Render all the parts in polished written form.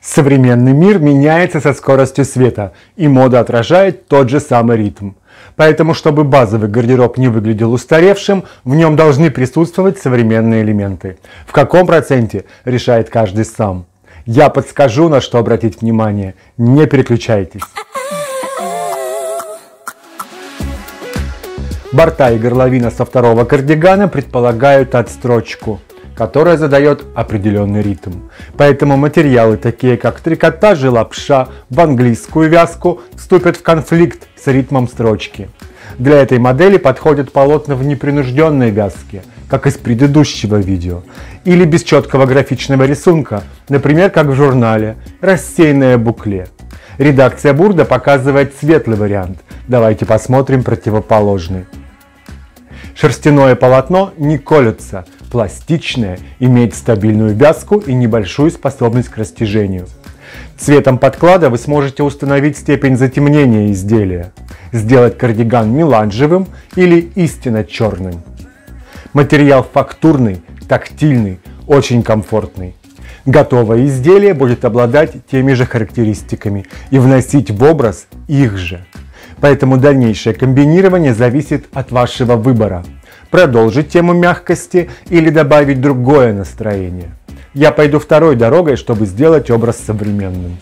Современный мир меняется со скоростью света, и мода отражает тот же самый ритм. Поэтому, чтобы базовый гардероб не выглядел устаревшим, в нем должны присутствовать современные элементы. В каком проценте, решает каждый сам. Я подскажу, на что обратить внимание. Не переключайтесь. Борта и горловина со второго кардигана предполагают отстрочку, которая задает определенный ритм. Поэтому материалы, такие как трикотаж и лапша, в английскую вязку вступят в конфликт с ритмом строчки. Для этой модели подходят полотна в непринужденной вязке, как из предыдущего видео, или без четкого графичного рисунка, например, как в журнале «Рассеянное букле». Редакция Бурда показывает светлый вариант. Давайте посмотрим противоположный. Шерстяное полотно не колется, пластичное, имеет стабильную вязку и небольшую способность к растяжению. Цветом подклада вы сможете установить степень затемнения изделия, сделать кардиган меланжевым или истинно черным. Материал фактурный, тактильный, очень комфортный. Готовое изделие будет обладать теми же характеристиками и вносить в образ их же. Поэтому дальнейшее комбинирование зависит от вашего выбора. Продолжить тему мягкости или добавить другое настроение. Я пойду второй дорогой, чтобы сделать образ современным.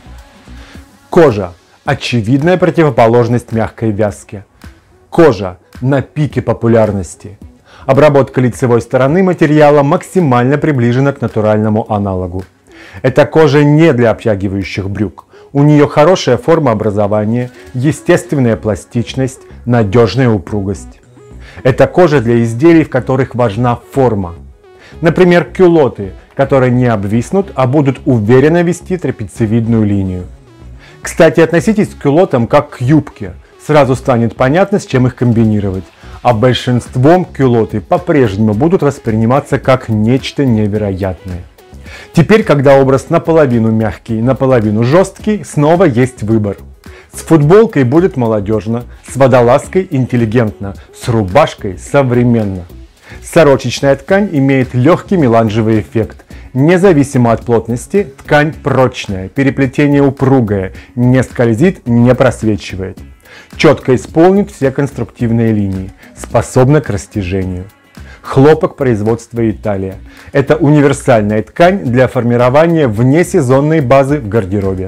Кожа – очевидная противоположность мягкой вязке. Кожа на пике популярности. Обработка лицевой стороны материала максимально приближена к натуральному аналогу. Эта кожа не для обтягивающих брюк. У нее хорошая форма образования, естественная пластичность, надежная упругость. Это кожа для изделий, в которых важна форма. Например, кюлоты, которые не обвиснут, а будут уверенно вести трапециевидную линию. Кстати, относитесь к кюлотам как к юбке. Сразу станет понятно, с чем их комбинировать. А большинством кюлоты по-прежнему будут восприниматься как нечто невероятное. Теперь, когда образ наполовину мягкий, наполовину жесткий, снова есть выбор. С футболкой будет молодежно, с водолазкой интеллигентно, с рубашкой современно. Сорочечная ткань имеет легкий меланжевый эффект. Независимо от плотности, ткань прочная, переплетение упругое, не скользит, не просвечивает. Четко исполнит все конструктивные линии, способна к растяжению. Хлопок производства Италия. Это универсальная ткань для формирования внесезонной базы в гардеробе.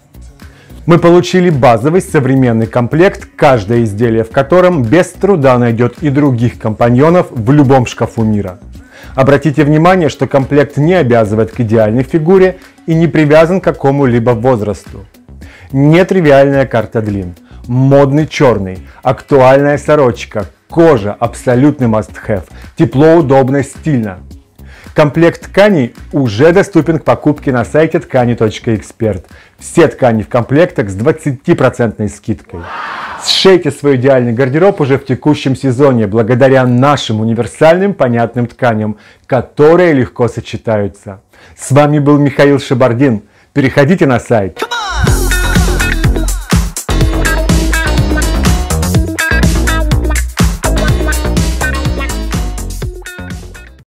Мы получили базовый современный комплект, каждое изделие в котором без труда найдет и других компаньонов в любом шкафу мира. Обратите внимание, что комплект не обязывает к идеальной фигуре и не привязан к какому-либо возрасту. Нетривиальная карта длин, модный черный, актуальная сорочка, кожа, абсолютный must-have, тепло, удобно, стильно. Комплект тканей уже доступен к покупке на сайте ткани.эксперт. Все ткани в комплектах с 20% скидкой. Сшейте свой идеальный гардероб уже в текущем сезоне благодаря нашим универсальным понятным тканям, которые легко сочетаются. С вами был Михаил Шабардин. Переходите на сайт.